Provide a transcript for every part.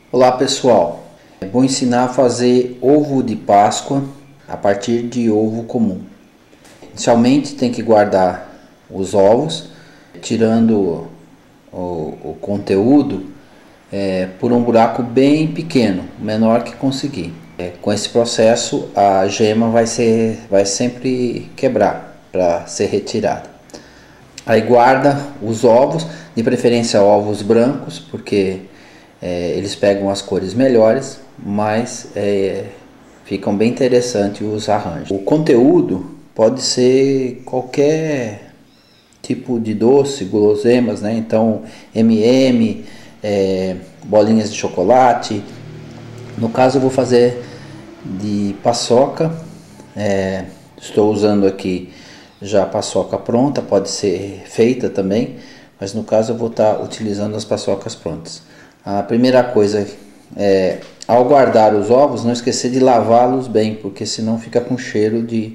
Olá pessoal, vou ensinar a fazer ovo de Páscoa a partir de ovo comum. Inicialmente tem que guardar os ovos, tirando o conteúdo por um buraco bem pequeno, menor que conseguir. Com esse processo a gema vai sempre quebrar para ser retirada. Aí guarda os ovos, de preferência ovos brancos, porque eles pegam as cores melhores, mas ficam bem interessantes os arranjos. O conteúdo pode ser qualquer tipo de doce, guloseimas, né? Então M&M, bolinhas de chocolate. No caso eu vou fazer de paçoca. Estou usando aqui já a paçoca pronta, pode ser feita também, mas no caso eu vou estar utilizando as paçocas prontas. A primeira coisa ao guardar os ovos, não esquecer de lavá-los bem, porque senão fica com cheiro de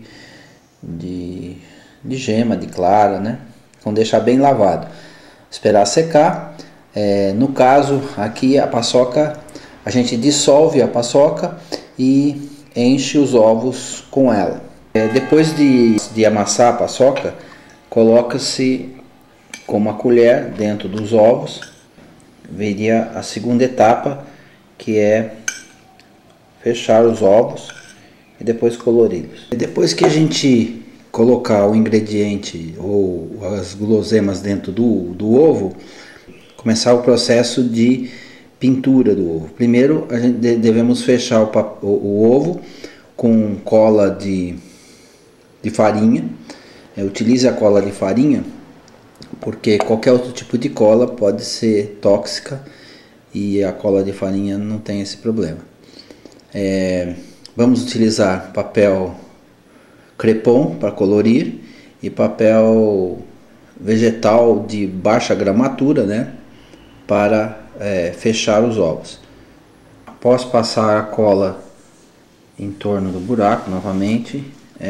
gema, de clara, né? Então deixar bem lavado, esperar secar. No caso aqui a paçoca, a gente dissolve a paçoca e enche os ovos com ela. Depois de amassar a paçoca, coloca-se com uma colher dentro dos ovos. Viria a segunda etapa, que é fechar os ovos e depois colori-los. Depois que a gente colocar o ingrediente ou as guloseimas dentro do ovo, começar o processo de pintura do ovo. Primeiro a gente devemos fechar o ovo com cola de farinha. Utilize a cola de farinha, porque qualquer outro tipo de cola pode ser tóxica e a cola de farinha não tem esse problema. Vamos utilizar papel crepom para colorir e papel vegetal de baixa gramatura, né, para fechar os ovos. Após passar a cola em torno do buraco novamente,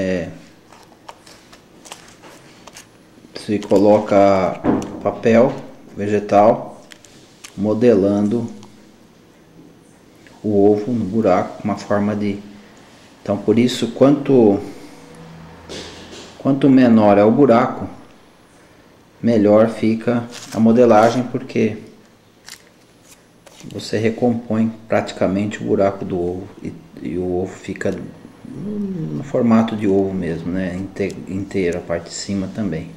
se coloca papel vegetal modelando o ovo no buraco, uma forma de... Então por isso quanto menor é o buraco, melhor fica a modelagem, porque você recompõe praticamente o buraco do ovo e o ovo fica no formato de ovo mesmo, né? Inteiro, a parte de cima também.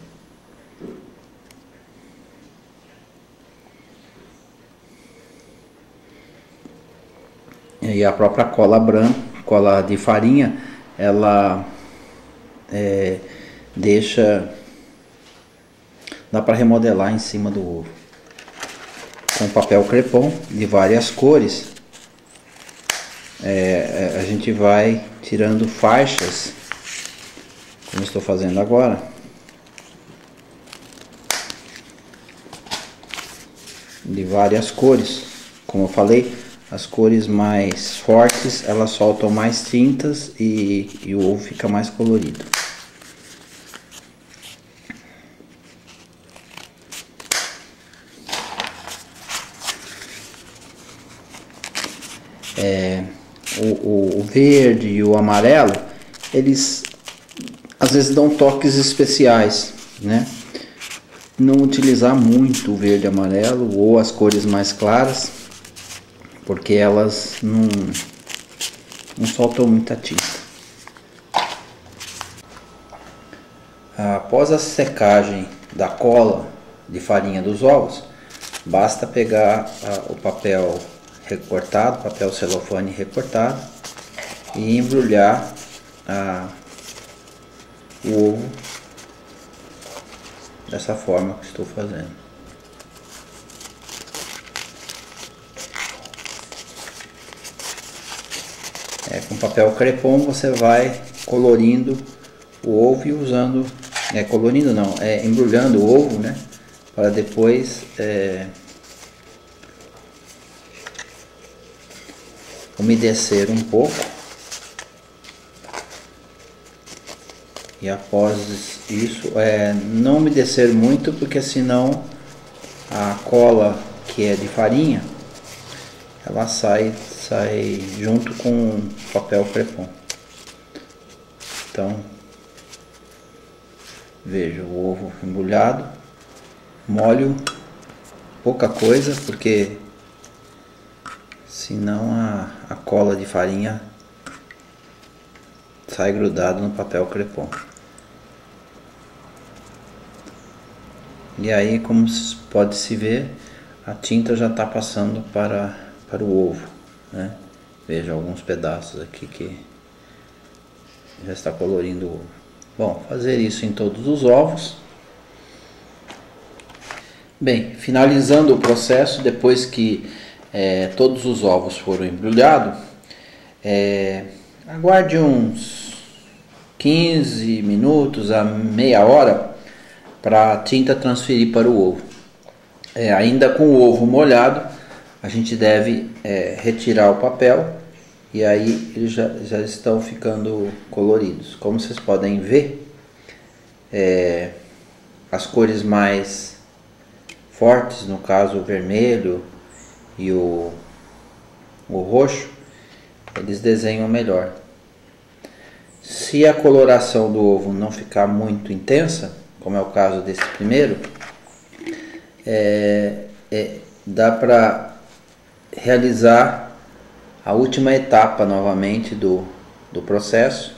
E a própria cola branca, cola de farinha, ela dá para remodelar em cima do ovo. Com papel crepom de várias cores, a gente vai tirando faixas, como estou fazendo agora, de várias cores. Como eu falei, as cores mais fortes elas soltam mais tintas e o ovo fica mais colorido. O verde e o amarelo, eles às vezes dão toques especiais, né? Não utilizar muito o verde e amarelo ou as cores mais claras, porque elas não soltam muita tinta. Após a secagem da cola de farinha dos ovos, basta pegar o papel recortado, papel celofane recortado, e embrulhar o ovo dessa forma que estou fazendo. Com papel crepom você vai colorindo o ovo e usando, colorindo não, embrulhando o ovo, né, para depois umedecer um pouco. E após isso, não umedecer muito, porque senão a cola que é de farinha, ela sai junto com o papel crepom. Então, veja o ovo embrulhado, molho pouca coisa, porque senão a cola de farinha sai grudado no papel crepom. E aí, como pode se ver, a tinta já está passando para o ovo, né? Veja alguns pedaços aqui que já está colorindo o ovo. Bom, fazer isso em todos os ovos. Bem, finalizando o processo, depois que todos os ovos foram embrulhados, aguarde uns 15 minutos a meia hora para a tinta transferir para o ovo. Ainda com o ovo molhado, a gente deve retirar o papel e aí eles já estão ficando coloridos. Como vocês podem ver, as cores mais fortes, no caso o vermelho e o roxo, eles desenham melhor. Se a coloração do ovo não ficar muito intensa, como é o caso desse primeiro, dá para realizar a última etapa novamente do processo,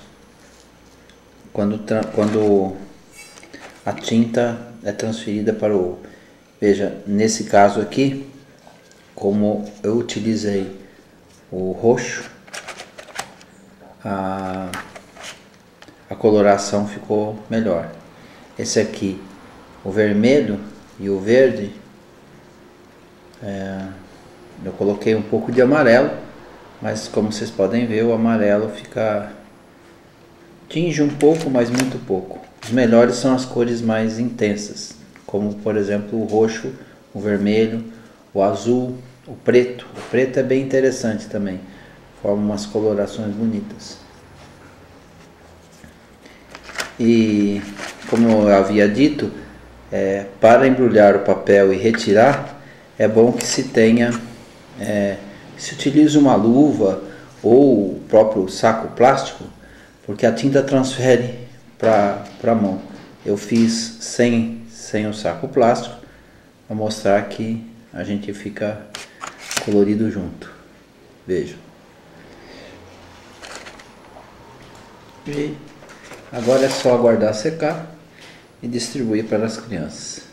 quando a tinta é transferida para o ovo. Veja, nesse caso aqui, como eu utilizei o roxo, a coloração ficou melhor. Esse aqui, o vermelho e o verde, eu coloquei um pouco de amarelo, mas como vocês podem ver, o amarelo tinge um pouco, mas muito pouco. Os melhores são as cores mais intensas, como por exemplo o roxo, o vermelho, o azul, o preto. O preto é bem interessante também, forma umas colorações bonitas. E como eu havia dito, para embrulhar o papel e retirar, é bom que se utilize uma luva ou o próprio saco plástico, porque a tinta transfere para a mão. Eu fiz sem o saco plástico, para mostrar que a gente fica colorido junto. Veja. E agora é só aguardar secar e distribuir para as crianças.